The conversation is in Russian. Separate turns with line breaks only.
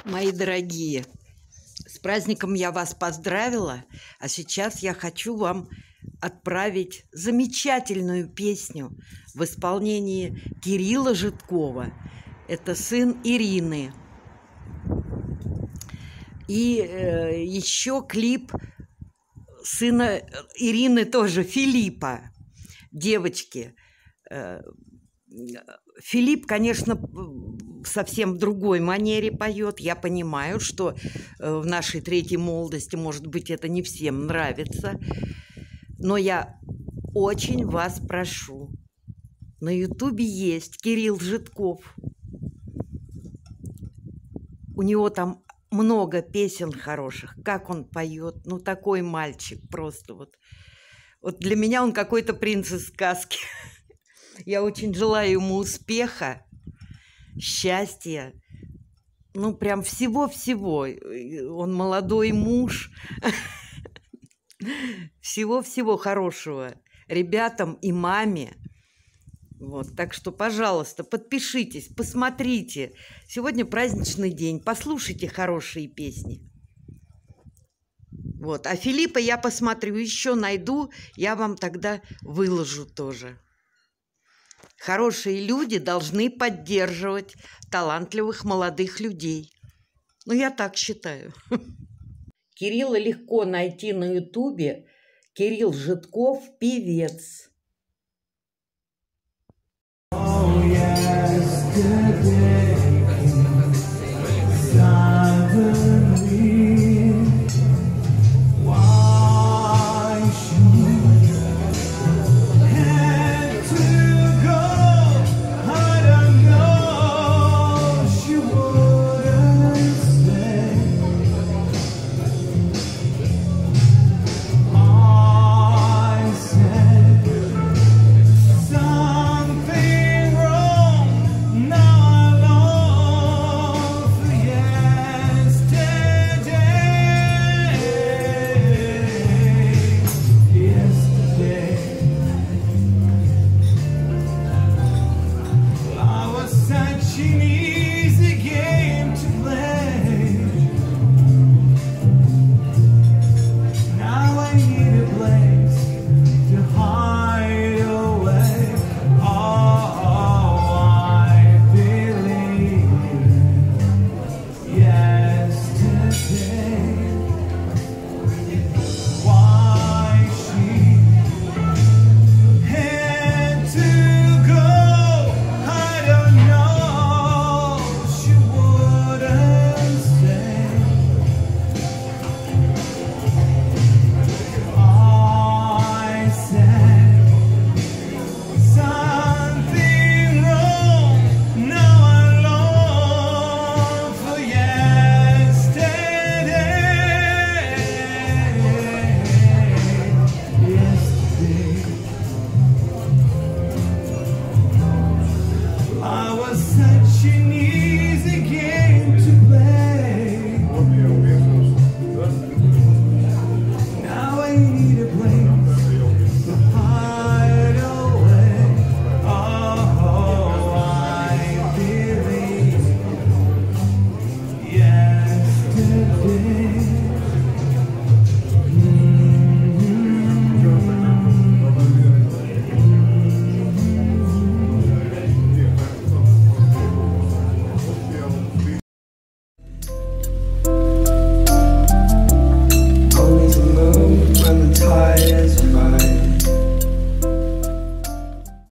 Мои дорогие, с праздником я вас поздравила, а сейчас я хочу вам отправить замечательную песню в исполнении Кирилла Жидкова. Это сын Ирины. И еще клип сына Ирины тоже, Филиппа, девочки. Филипп, конечно, в совсем другой манере поет. Я понимаю, что в нашей третьей молодости, может быть, это не всем нравится. Но я очень вас прошу. На Ютубе есть Кирилл Жидков. У него там много песен хороших. Как он поет. Ну, такой мальчик просто вот. Вот для меня он какой-то принц из сказки. Я очень желаю ему успеха, счастья, ну, прям всего-всего. Он молодой муж. Всего-всего хорошего ребятам и маме. Вот, так что, пожалуйста, подпишитесь, посмотрите. Сегодня праздничный день, послушайте хорошие песни. Вот, а Филиппа я посмотрю, еще найду, я вам тогда выложу тоже. Хорошие люди должны поддерживать талантливых молодых людей. Ну, я так считаю. Кирилла легко найти на Ютубе. Кирилл Жидков, певец. Oh, yes,